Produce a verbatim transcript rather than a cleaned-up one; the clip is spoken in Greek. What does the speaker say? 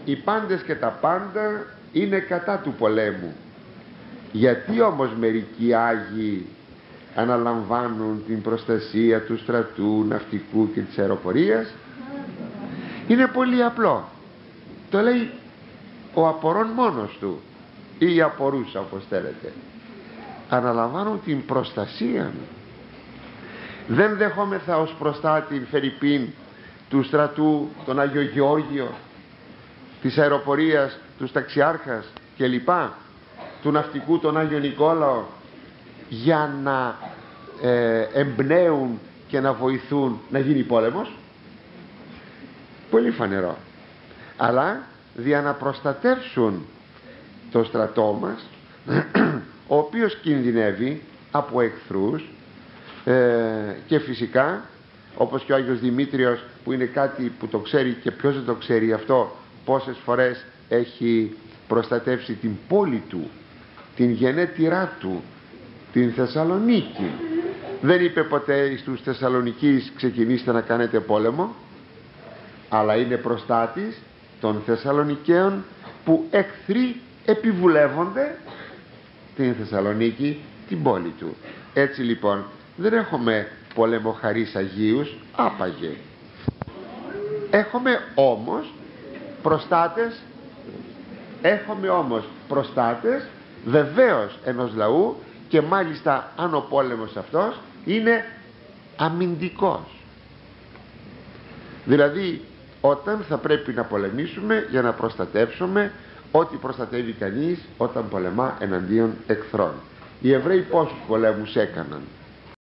οι πάντες και τα πάντα είναι κατά του πολέμου. Γιατί όμως μερικοί Άγιοι αναλαμβάνουν την προστασία του στρατού, ναυτικού και της αεροπορίας? Είναι πολύ απλό. Το λέει ο απορών μόνος του, ή η απορούσα όπως θέλετε. Αναλαμβάνουν την προστασία. Δεν δεχόμεθα ως προστάτη φερειπίν του στρατού τον Άγιο Γεώργιο, της αεροπορίας τους ταξιάρχας κλπ, του ναυτικού τον Άγιο Νικόλαο, για να ε, εμπνέουν και να βοηθούν να γίνει πόλεμος? Πολύ φανερό. Αλλά για να προστατεύσουν το στρατό μας, ο οποίος κινδυνεύει από εχθρούς, ε, και φυσικά όπως και ο Άγιος Δημήτριος, που είναι κάτι που το ξέρει, και ποιος δεν το ξέρει αυτό, πόσες φορές έχει προστατεύσει την πόλη του, την γενέτειρά του, την Θεσσαλονίκη. Δεν είπε ποτέ στους Θεσσαλονικείς ξεκινήστε να κάνετε πόλεμο, αλλά είναι προστάτης των Θεσσαλονικαίων που εχθροί επιβουλεύονται την Θεσσαλονίκη, την πόλη του. Έτσι λοιπόν δεν έχουμε πολεμοχαρείς Αγίους, άπαγε. Έχουμε όμως προστάτες, έχουμε όμως προστάτες βεβαίως ενός λαού, και μάλιστα αν ο πόλεμος αυτός είναι αμυντικός. Δηλαδή όταν θα πρέπει να πολεμήσουμε για να προστατεύσουμε ό,τι προστατεύει κανείς όταν πολεμά εναντίον εχθρών. Οι Εβραίοι πόσους πολέμους έκαναν?